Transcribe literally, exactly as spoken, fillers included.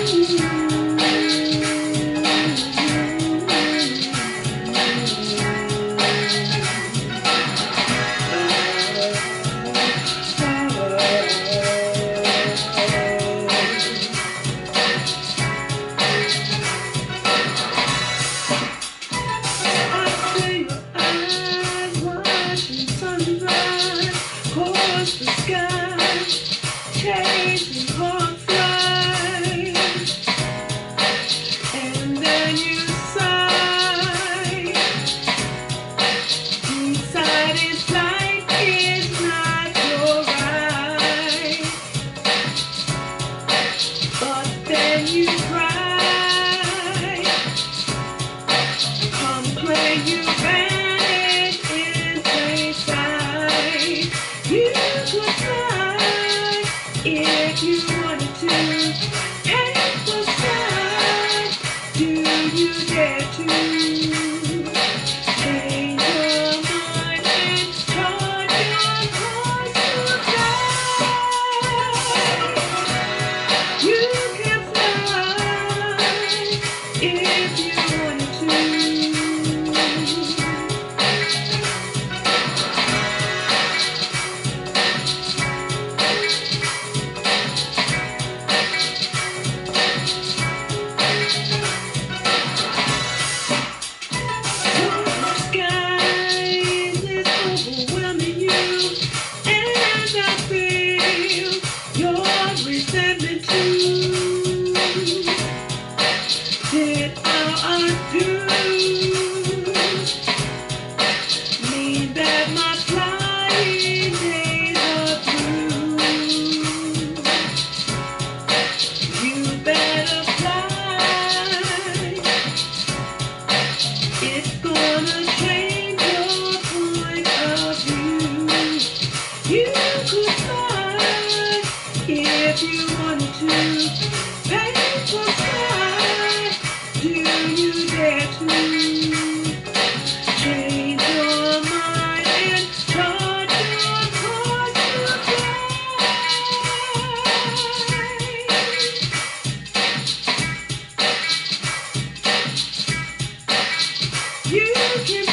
Across the sky, chasing hawkfly, and then you sigh. Inside it's like it's not your right, but then you cry, complain you vanish in plain sight. You could fly if you wanted to. Take the side. Do you dare to change your mind and chart your course to fly? You can fly if you wanted to. Did all I do mean that my flying days are through? You better fly. It's gonna change your point of view. You could fly if you wanted to. Paper sky. Do you dare to change your mind and chart your course to fly? You can